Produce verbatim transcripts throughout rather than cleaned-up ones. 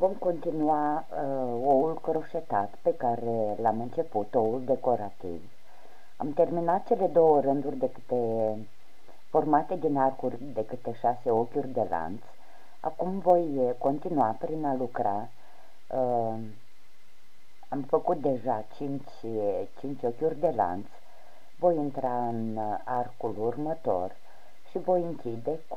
Vom continua uh, oul croșetat pe care l-am început, oul decorativ. Am terminat cele două rânduri de câte, formate din arcuri de câte șase ochiuri de lanț. Acum voi continua prin a lucra. Uh, am făcut deja cinci ochiuri de lanț. Voi intra în arcul următor și voi închide cu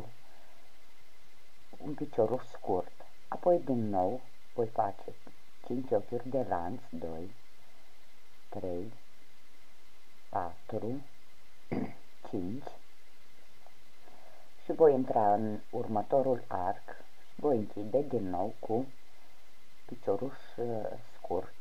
un picior scurt. Apoi din nou voi face cinci ochiuri de lanț, doi, trei, patru, cinci și voi intra în următorul arc și voi închide din nou cu piciorul scurt.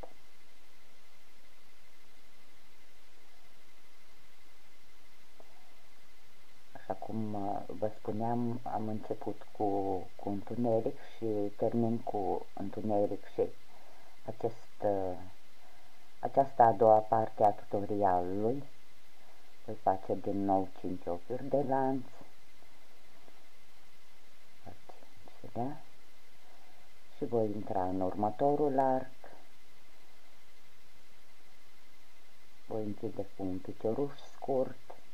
Așa cum vă spuneam, am început cu, cu întuneric și termin cu întuneric și acest, această a doua parte a tutorialului. Voi face din nou cinci ochiuri de lanț, și voi intra în următorul arc, voi închide cu un picioruș scurt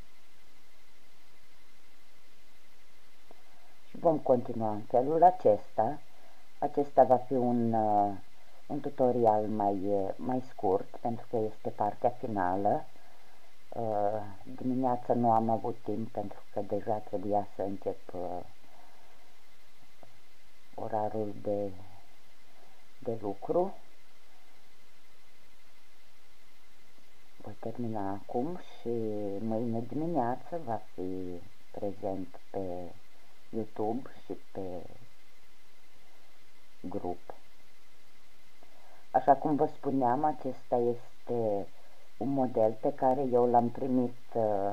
și vom continua în felul acesta. Acesta va fi un, uh, un tutorial mai, mai scurt, pentru că este partea finală. Uh, dimineața nu am avut timp, pentru că deja trebuia să încep uh, orarul de, de lucru. Voi termina acum și mâine dimineață va fi prezent pe YouTube și pe grup. Așa cum vă spuneam, acesta este un model pe care eu l-am primit uh,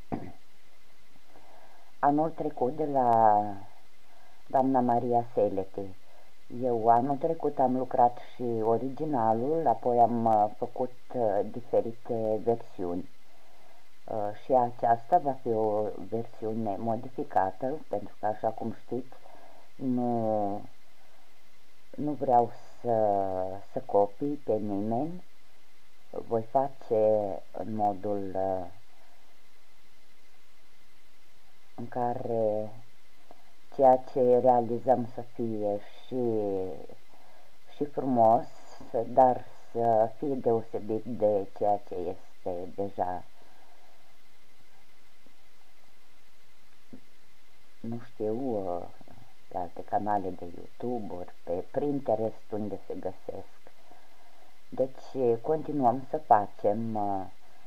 anul trecut de la doamna Maria Selete. Eu anul trecut am lucrat și originalul, apoi am uh, făcut uh, diferite versiuni. Uh, și aceasta va fi o versiune modificată, pentru că, așa cum știți, nu, nu vreau să, să copii pe nimeni. Voi face în modul uh, în care ceea ce realizăm să fie și, și frumos, dar să fie deosebit de ceea ce este deja, nu știu, pe alte canale de YouTube, ori pe Pinterest, unde se găsesc. Deci continuăm să facem uh,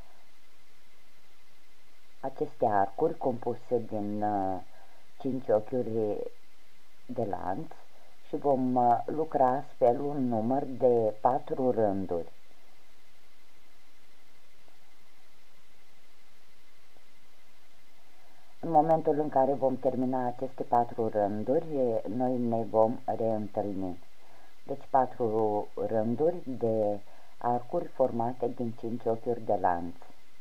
aceste arcuri compuse din uh, cinci ochiuri de lanț și vom uh, lucra astfel un număr de patru rânduri. În momentul în care vom termina aceste patru rânduri, noi ne vom reîntâlni. Deci patru rânduri de arcuri formate din cinci ochiuri de lanț.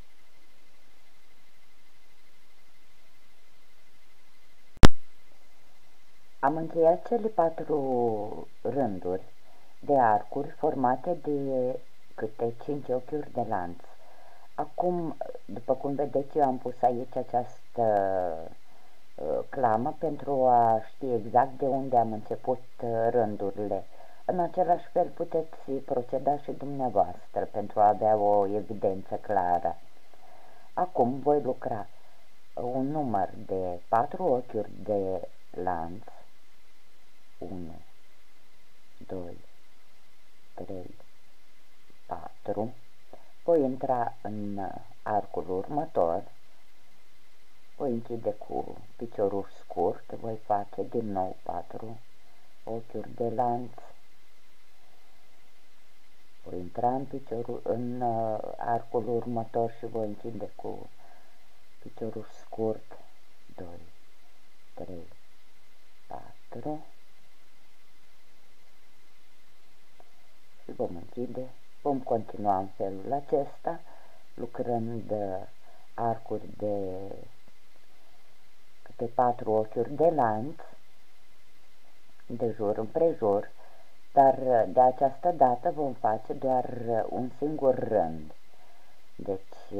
Am încheiat cele patru rânduri de arcuri formate de câte cinci ochiuri de lanț. Acum, după cum vedeți, eu am pus aici această uh, clamă pentru a ști exact de unde am început uh, rândurile. În același fel puteți proceda și dumneavoastră pentru a avea o evidență clară. Acum voi lucra un număr de patru ochiuri de lanț. unu, doi, trei, patru. Voi intra în arcul următor, voi închide cu piciorul scurt, voi face din nou patru ochiuri de lanț, voi intra în, piciorul, în arcul următor și voi închide cu piciorul scurt, doi, trei, patru și vom închide. Vom continua în felul acesta, lucrând arcuri de câte patru ochiuri de lanț, de jur împrejur, dar de această dată vom face doar un singur rând. Deci,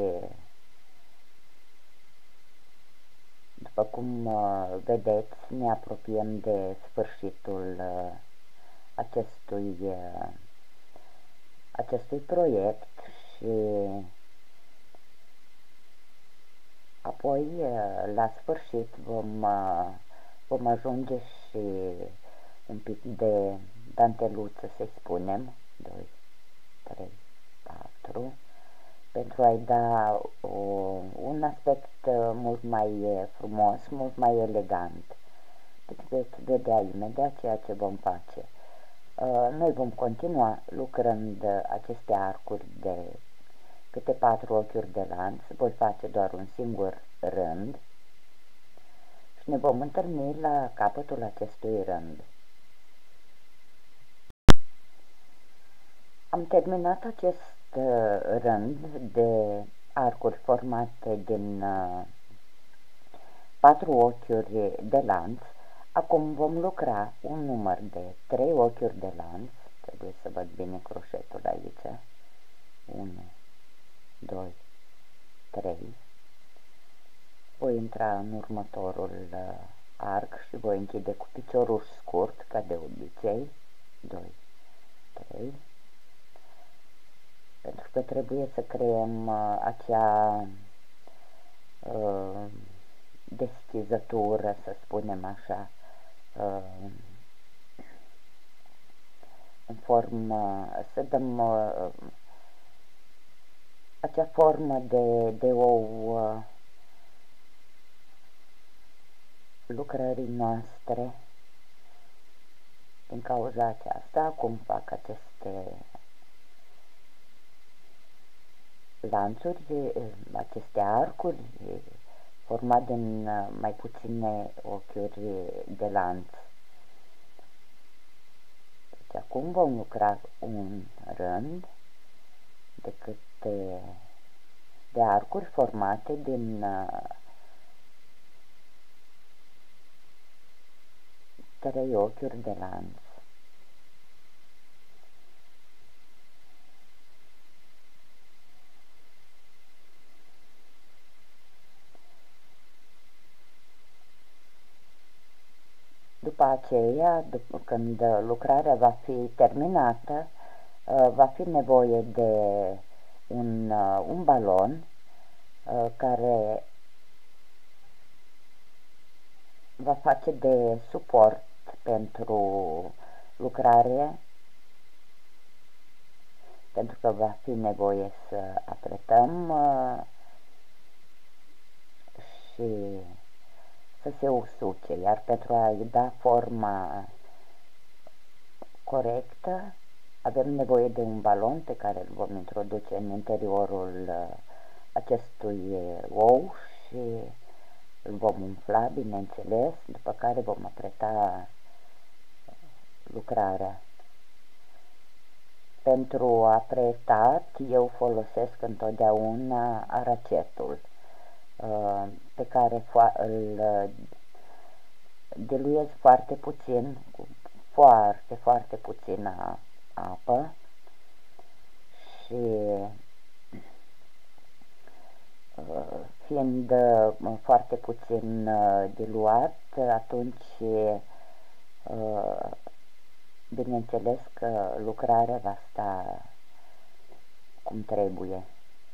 după cum vedeți, ne apropiem de sfârșitul acestui, acestui proiect și apoi, la sfârșit, vom, vom ajunge și un pic de danteluță, să-i spunem, doi, trei, patru, pentru a-i da o, un aspect mult mai frumos, mult mai elegant. Deci veți vedea imediat ceea ce vom face. Noi vom continua lucrând aceste arcuri de câte patru ochiuri de lanț, voi face doar un singur rând și ne vom întâlni la capătul acestui rând. Am terminat acest rând de arcuri formate din patru ochiuri de lanț. Acum vom lucra un număr de trei ochiuri de lanț. Trebuie să văd bine croșetul aici. unu, doi, trei. Voi intra în următorul arc și voi închide cu piciorul scurt, ca de obicei. doi, trei. Pentru că trebuie să creăm uh, acea uh, deschizătură, să spunem așa, uh, în formă, să dăm uh, acea formă de, de ou uh, lucrării noastre. Din cauza aceasta, acum fac aceste lanțuri, aceste arcuri formate din mai puține ochiuri de lanț. Deci acum vom lucra un rând de câte de arcuri formate din trei ochiuri de lanț. După aceea, după, când lucrarea va fi terminată, va fi nevoie de un, un balon care va face de suport pentru lucrare, pentru că va fi nevoie să apretăm și să se usuce, iar pentru a-i da forma corectă avem nevoie de un balon pe care îl vom introduce în interiorul acestui ou și îl vom umfla, bineînțeles, după care vom apreta lucrarea. Pentru apretat eu folosesc întotdeauna aracetul, pe care îl diluez foarte puțin, cu foarte, foarte puțină apă și fiind foarte puțin diluat, atunci bineînțeles că lucrarea va sta cum trebuie.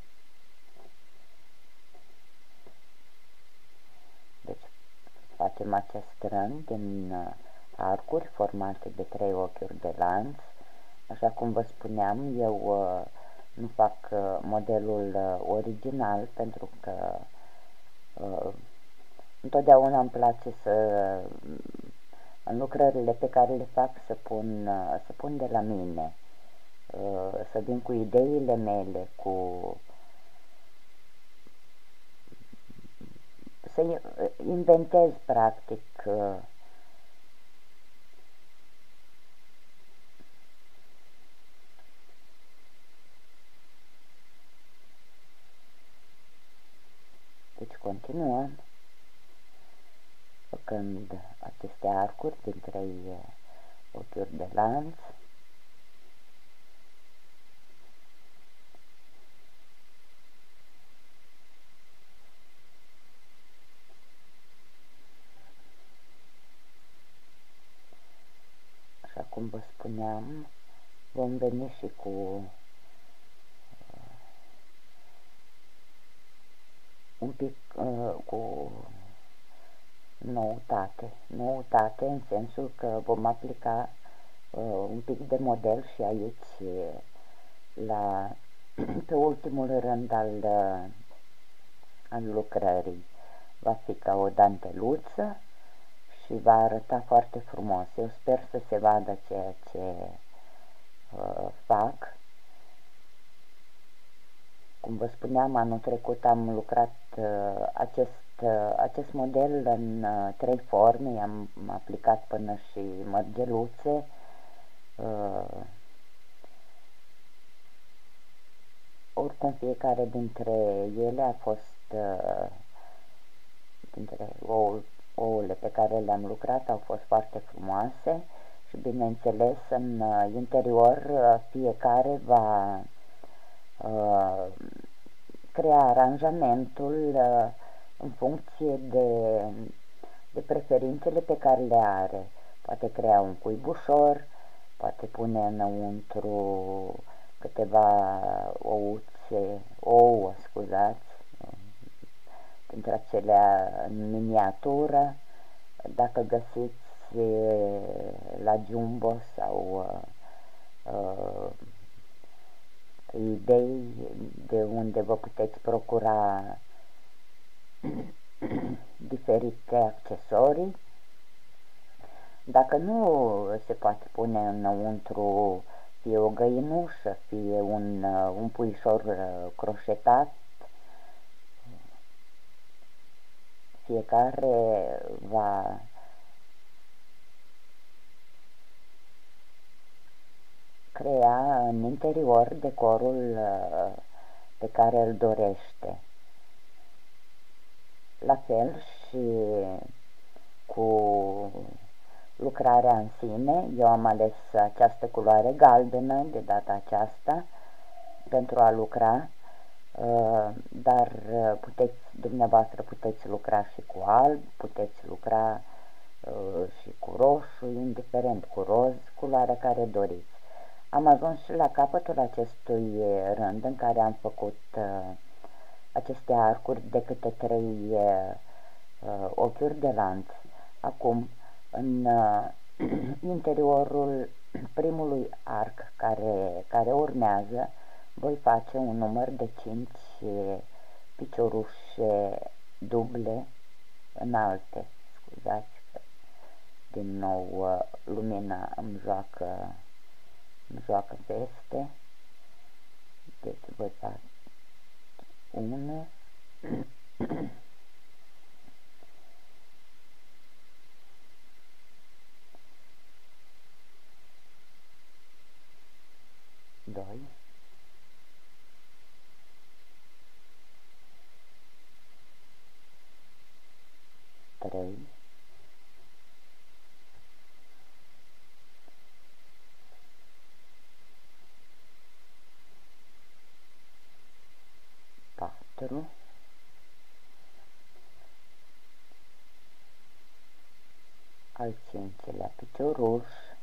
Deci facem acest rând din arcuri formate de trei ochiuri de lanț. Așa cum vă spuneam, eu nu fac modelul original pentru că întotdeauna îmi place să, în lucrările pe care le fac, să pun, să pun de la mine, să vin cu ideile mele, cu să inventez practic deci continuăm făcând aceste arcuri din trei ochiuri de lanț. cum vă spuneam, vom veni și cu uh, un pic uh, cu noutate. Noutate în sensul că vom aplica uh, un pic de model și aici la, pe ultimul rând al, uh, al lucrării. Va fi ca o danteluță și va arăta foarte frumos. Eu sper să se vadă ceea ce uh, fac. Cum vă spuneam, anul trecut am lucrat uh, acest, uh, acest model în uh, trei forme, i-am aplicat până și mărgeluțe, uh, oricum fiecare dintre ele a fost, uh, dintre ouă, ouăle pe care le-am lucrat au fost foarte frumoase și bineînțeles în uh, interior uh, fiecare va uh, crea aranjamentul uh, în funcție de, de preferințele pe care le are. Poate crea un cuibușor, poate pune înăuntru câteva ouțe, ouă, scuzați, dintre acelea în miniatură. Dacă găsiți la Jumbo sau uh, idei de unde vă puteți procura diferite accesorii. Dacă nu se poate pune înăuntru fie o găinușă, fie un, un puișor croșetat, fiecare va crea în interior decorul pe care îl dorește. La fel și cu lucrarea în sine. Eu am ales această culoare galbenă de data aceasta pentru a lucra, dar puteți, dumneavoastră puteți lucra și cu alb, puteți lucra și cu roșu, indiferent, cu roz, culoarea care doriți. Am ajuns și la capătul acestui rând în care am făcut uh, aceste arcuri de câte trei uh, ochiuri de lanț. Acum, în uh, interiorul primului arc care, care urmează, voi face un număr de cinci piciorușe duble înalte. Scuzați că din nou uh, lumina îmi joacă îmi joacă peste. Deci voi face unu, doi, trei, patru, al cincilea picioruș,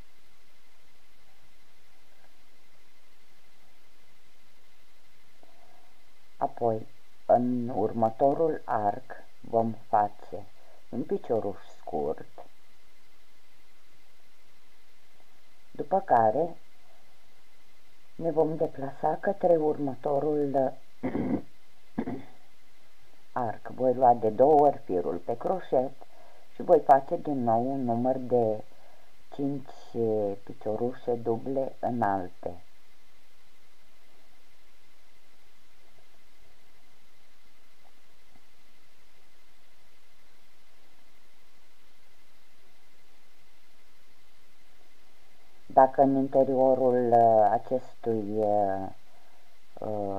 apoi în următorul arc vom face un picioruș scurt, după care ne vom deplasa către următorul arc. Voi lua de două ori firul pe croșet și voi face din nou un număr de cinci piciorușe duble înalte. Dacă în interiorul uh, acestui uh, uh,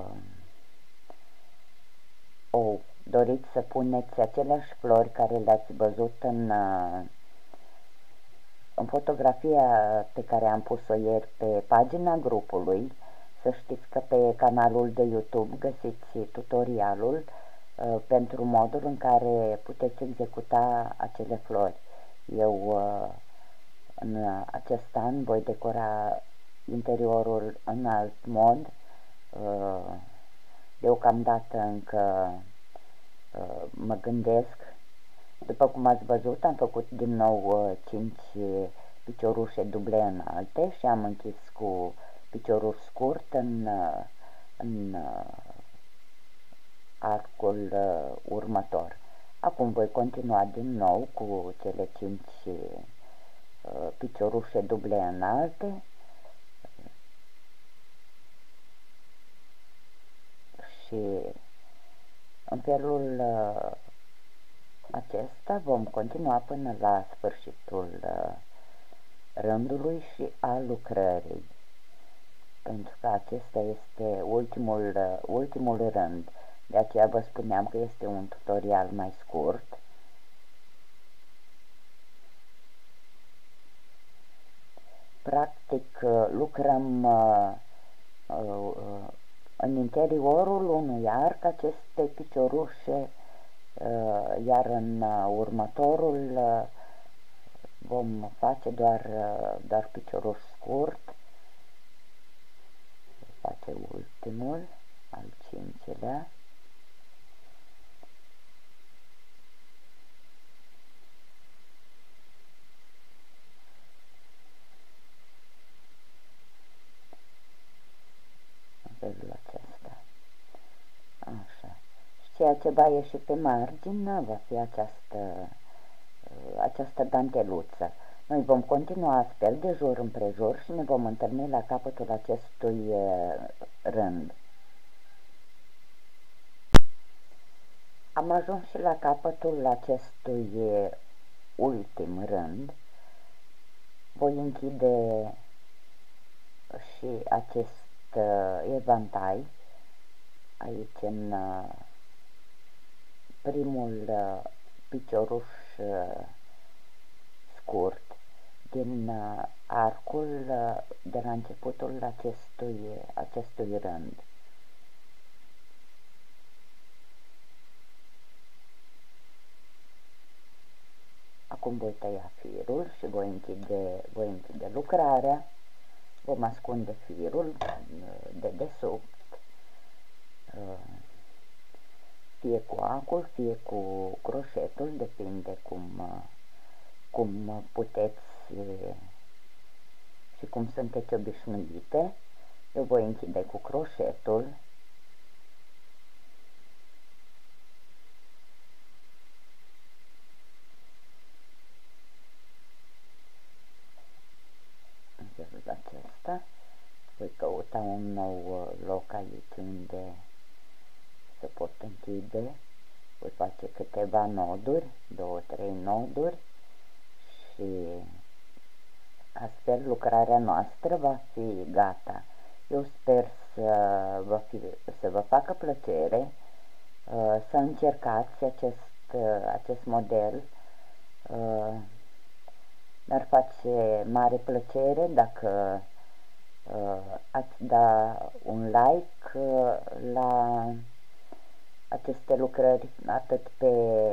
ou doriți să puneți aceleași flori care le-ați văzut în, uh, în fotografia pe care am pus-o ieri pe pagina grupului, să știți că pe canalul de YouTube găsiți tutorialul uh, pentru modul în care puteți executa acele flori. Eu uh, În acest an voi decora interiorul în alt mod. Deocamdată încă mă gândesc. După cum ați văzut, am făcut din nou cinci piciorușe duble înalte și am închis cu piciorul scurt în, în arcul următor. Acum voi continua din nou cu cele cinci piciorușe duble înalte și în felul acesta vom continua până la sfârșitul rândului și a lucrării, pentru că acesta este ultimul, ultimul rând. De aceea vă spuneam că este un tutorial mai scurt. Practic lucrăm în interiorul unui arc aceste piciorușe, iar în următorul vom face doar, doar picioruș scurt. Face ultimul, al cincilea. În felul acesta. Așa. Și ceea ce va ieși pe margine va fi această, această danteluță. Noi vom continua astfel de jur împrejur și ne vom întâlni la capătul acestui rând. Am ajuns și la capătul acestui ultim rând. Voi închide și acest evantai aici în primul picioruș scurt din arcul de la începutul acestui, acestui rând. Acum voi tăia firul și voi închide, voi închide lucrarea. Vom ascunde firul de desubt, fie cu acul, fie cu croșetul, depinde cum, cum puteți și cum sunteți obișnuite. Eu voi închide cu croșetul. În felul acesta voi căuta un nou loc aici unde se pot închide. Voi face câteva noduri, două, trei noduri și astfel lucrarea noastră va fi gata. Eu sper să vă, fi, să vă facă plăcere, să încercați acest, acest model. Mi-ar face mare plăcere dacă ați da un like la aceste lucrări, atât pe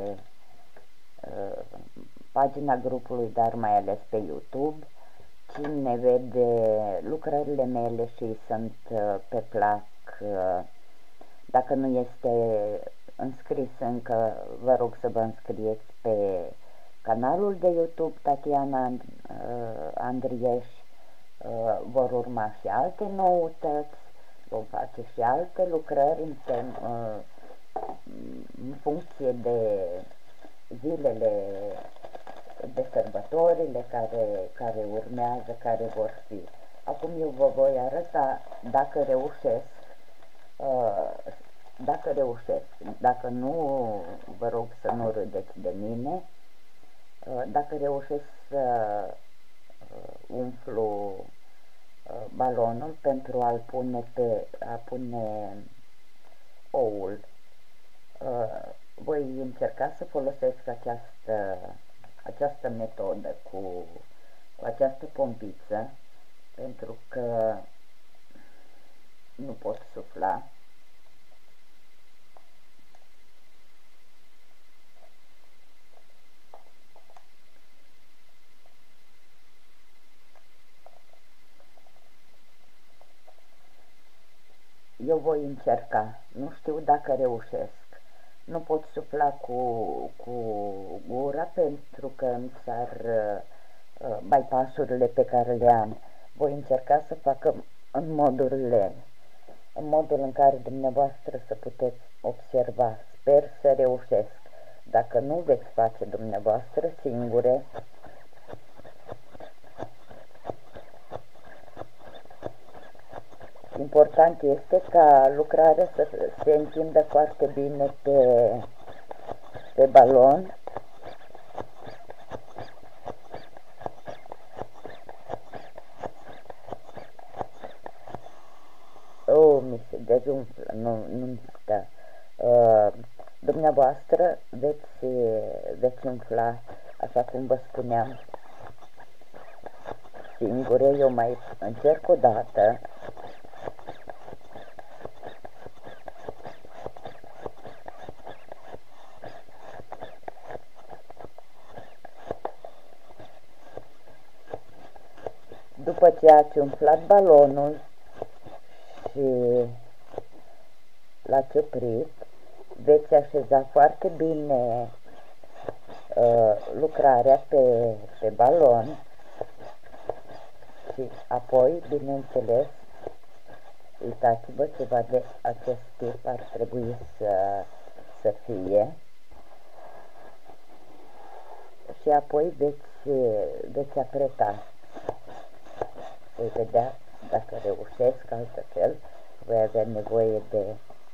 pagina grupului, dar mai ales pe YouTube. Cine vede lucrările mele și sunt pe plac, dacă nu este înscris încă, vă rog să vă înscrieți pe canalul de YouTube Tatiana Andrieș. Vor urma și alte noutăți, vom face și alte lucrări în, tem, în funcție de zilele, de sărbătorile care, care urmează, care vor fi. Acum eu vă voi arăta dacă reușesc, dacă reușesc, dacă nu, vă rog să nu râdeți de mine, dacă reușesc să umflu balonul pentru a-l pune pe, a pune oul. Voi încerca să folosesc această, această metodă cu, cu această pompiță, pentru că nu pot sufla. eu voi încerca, nu știu dacă reușesc. Nu pot sufla cu, cu gura pentru că îmi sar uh, bypass-urile pe care le am. Voi încerca să fac în modurile, în modul în care dumneavoastră să puteți observa. Sper să reușesc. Dacă nu veți face dumneavoastră singure, important este ca lucrarea să se întindă foarte bine pe, pe balon. Oh, mi se dezumflă, nu, nu stă. Uh, dumneavoastră veți, veți umfla, așa cum vă spuneam, singure. Eu mai încerc o dată. După ce ați umflat balonul și l-ați oprit, veți așeza foarte bine uh, lucrarea pe, pe balon și apoi, bineînțeles, uitați-vă ceva de acest tip ar trebui să, să fie și apoi veți, veți apreta. Voi vedea dacă reușesc, altfel voi avea nevoie de,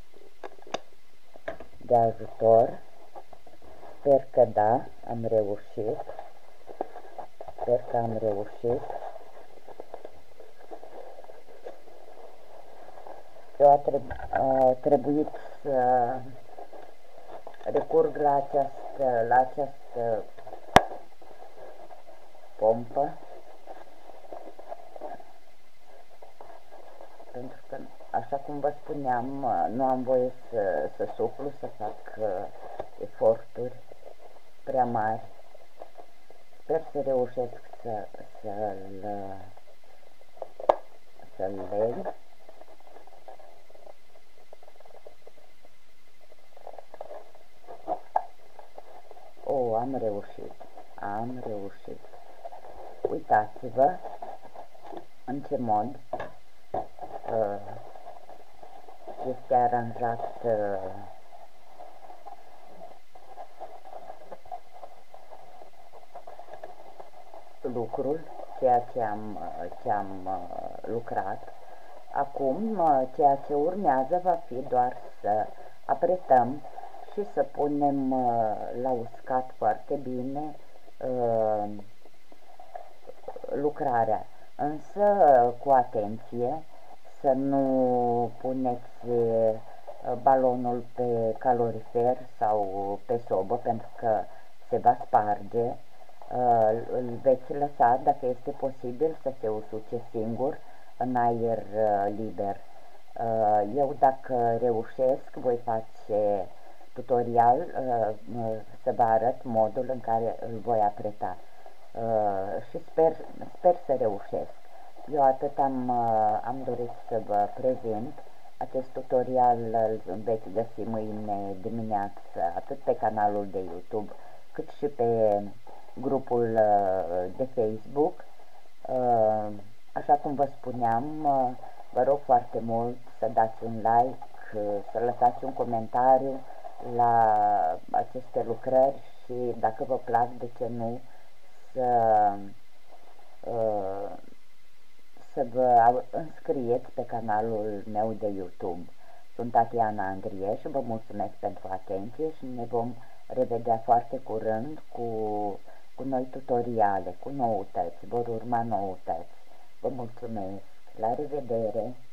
de ajutor. Sper că da, am reușit. Sper că am reușit. Eu a, treb a trebuit să recurg la această, la această pompă, pentru că, așa cum vă spuneam, nu am voie să, să suflu, să fac uh, eforturi prea mari. Sper să reușesc să, să-l să-l leg. Oh, am reușit, am reușit. Uitați-vă în ce mod uh, este aranjat uh, lucrul, ceea ce am, ce am uh, lucrat. Acum, uh, ceea ce urmează va fi doar să apretăm și să punem uh, la uscat foarte bine uh, lucrarea. Însă, cu atenție, să nu puneți uh, balonul pe calorifer sau pe sobă, pentru că se va sparge. Uh, îl veți lăsa, dacă este posibil, să se usuce singur în aer uh, liber. Uh, eu, dacă reușesc, voi face tutorial uh, să vă arăt modul în care îl voi apreta uh, și sper, sper să reușesc. Eu atât am, uh, am dorit să vă prezint. Acest tutorial îl veți găsi mâine dimineață atât pe canalul de YouTube cât și pe grupul uh, de Facebook. Uh, așa cum vă spuneam, uh, vă rog foarte mult să dați un like, uh, să lăsați un comentariu la aceste lucrări și, dacă vă plac, de ce nu, să, uh, să vă înscrieți pe canalul meu de YouTube. Sunt Tatiana Andrie și vă mulțumesc pentru atenție și ne vom revedea foarte curând cu, cu noi tutoriale, cu noutăți, vor urma noutăți. Vă mulțumesc, la revedere!